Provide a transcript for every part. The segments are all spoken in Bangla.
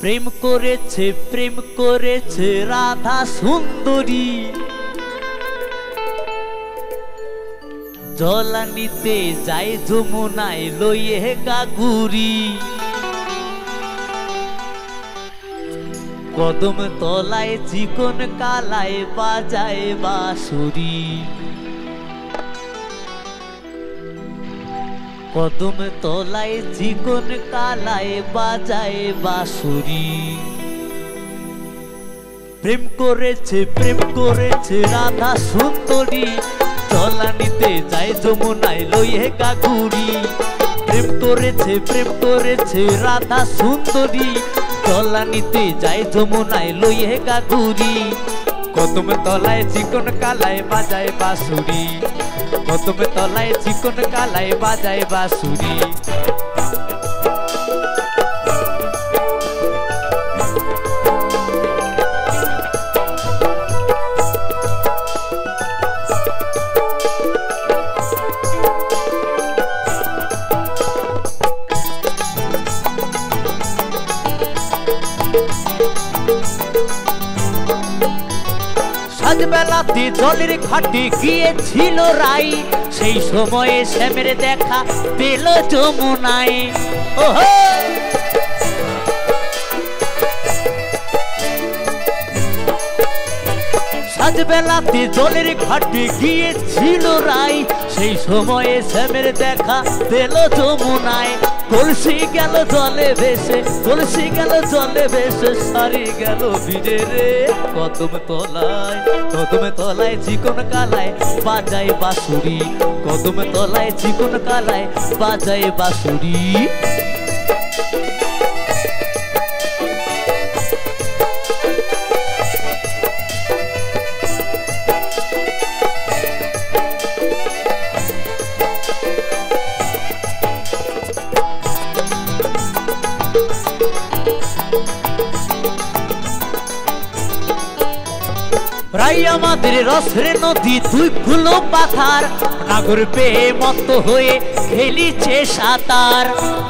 প্রেম করেছে রাধা সুন্দরী, জলানিতে যায় যমুনায় লইয়ে গাগুরি। কদম তলায় চিকন কালায় বাজায় বাঁশুরি, কদম তলায় চিকন কালায় বাজায় বাঁশুরি। প্রেম করেছে রাধা সুন্দরী, জলানিতে যায় যমুনায় লইয়ে গাগুরি। প্রেম করেছে রাধা সুন্দরী, জলানিতে যায় যমুনায় লইয়ে গাগুরি। কদম তলায় চিকন কালায় বাজায় বাঁশুরি, কদম তলায় চিকন কালায় বাজায় বাঁশুরি। সাজবেলাতে জলের ঘাটে গিয়েছিল রাই, সেই সময়ে শ্যামের দেখা পেল যমুনায়। ওহো সাজবেলাতে জলের ঘাটে গিয়েছিল রাই, সেই সময়ে শ্যামের দেখা পেল যমুনায়। কলসি গেল জলে ভেসে, কলসি গেল জলে ভেসে, সারি গেল ভিজে রে। কদম তলায় চিকন কালায় বাজায় বাঁশুরি, কদম তলায় চিকন কালায় বাজায় বাঁশুরি। রাই আমাদের রসের নদী দুই গুলো পাথার, নাগর পেয়ে মত্ত হয়ে খেলিছে সাঁতার।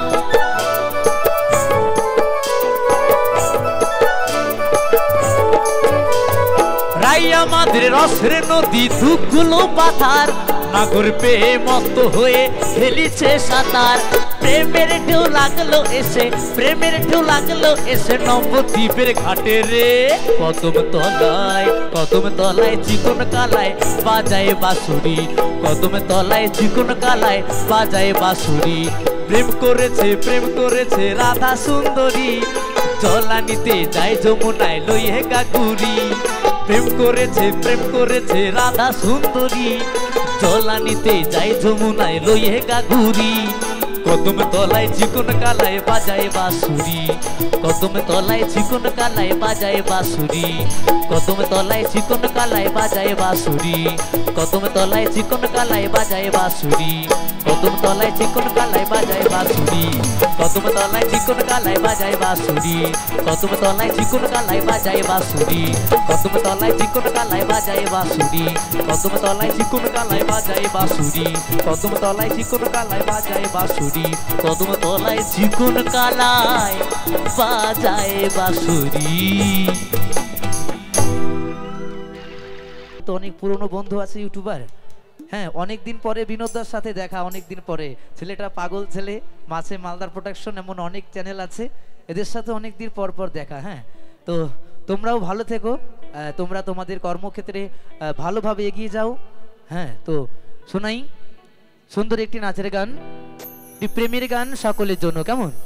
রাই আমাদের রসের নদী দুগুলো পাথার, নাগর পেয়ে মত্ত হয়ে খেলিছে সাঁতার। প্রেমের ঢেউ লাগলো এসে, প্রেমের ঢেউ লাগলো এসে নবদ্বীপের ঘাটে রে। কদম তলায় চিকন কালায় বাজায় বাঁশুরি, কদম তলায় চিকন কালায় বাজায় বাঁশুরি। প্রেম করেছে রাধা সুন্দরী, জলানিতে যায় যমুনায় লইয়ে গাগুরি। প্রেম করেছে রাধা সুন্দরী, জলানিতে যায় যমুনায় লইয়ে গাগুরি। কদম তলায় চিকন কালায় বাজায় বাঁশুরি, কদম তলায় চিকন কালায় বাজায় বাঁশুরি, কদম তলায় চিকন কালায় বাজায় বাঁশুরি, কদম তলায় চিকন কালায় বাজায় বাঁশুরি, কদম তলায় চিকন কালায় বাজায় বাঁশুরি, কদম তলায় চিকন কালায় বাজায় বাঁশুরি, কদম তলায় চিকন কালায় বাজায় বাঁশুরি, কদম তলায় চিকন কালায় বাজায় বাঁশুরি, কদম তলায় চিকন কালায় বাজায় বাঁশুরি, কদম তলায় চিকন কালায় বাজায় বাঁশুরি, কদম তলায় চিকন কালায় বাজায় বাঁশুরি। তো অনেক পুরনো বন্ধু আছে ইউটিউবার, হ্যাঁ অনেকদিন পরে বিনোদার সাথে দেখা, অনেকদিন পরে। ছেলেটা পাগল ছেলে, মাছে মালদার প্রোডাকশন, এমন অনেক চ্যানেল আছে, এদের সাথে অনেকদিন পর পর দেখা। হ্যাঁ তো তোমরাও ভালো থেকো, তোমরা তোমাদের কর্মক্ষেত্রে ভালোভাবে এগিয়ে যাও। হ্যাঁ তো শোনাই সুন্দর একটি নাচের গান, প্রেমের গান সকলের জন্য, কেমন?